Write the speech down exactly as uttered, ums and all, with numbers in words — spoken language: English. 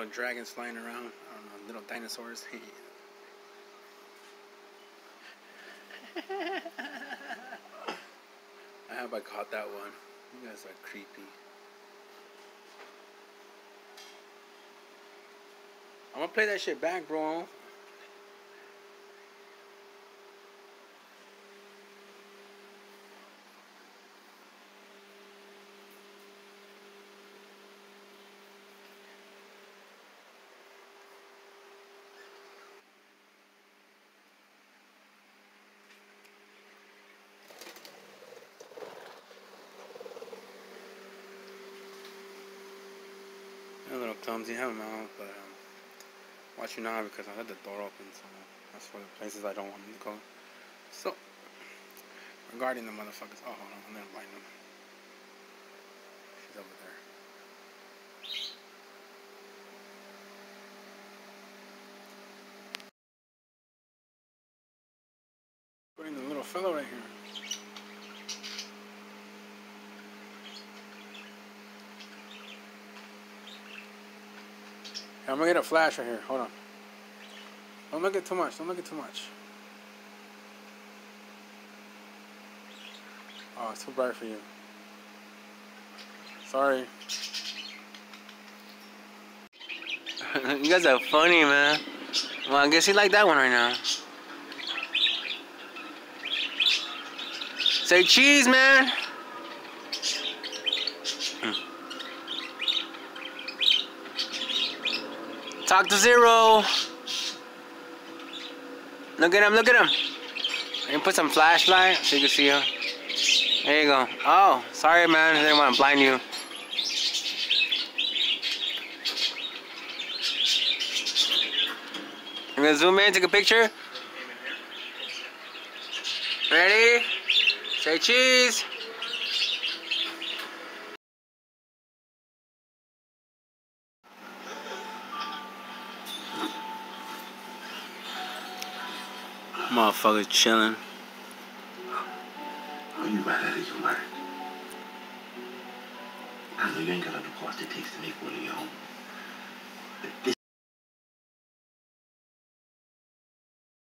little dragons flying around. I don't know, little dinosaurs. I hope I caught that one. You guys are creepy. I'm gonna play that shit back, bro. A little clumsy, I don't know, but um, watch you now because I had the door open, so that's for the places I don't want them to go. So, regarding the motherfuckers, oh, hold on, I'm gonna blind them. She's over there. Putting the little fellow right here. Hey, I'm gonna get a flash right here. Hold on. Don't look at too much. Don't look at too much. Oh, it's too bright for you. Sorry. You guys are funny, man. Well, I guess you like that one right now. Say cheese, man. Talk to Zero. Look at him, look at him. I can put some flashlight so you can see him. There you go. Oh, sorry, man. I didn't want to blind you. I'm gonna zoom in, take a picture. Ready? Say cheese. Motherfuckers chilling. Are you right out of your mind? I know you ain't got other parts it takes to make one of your own. But this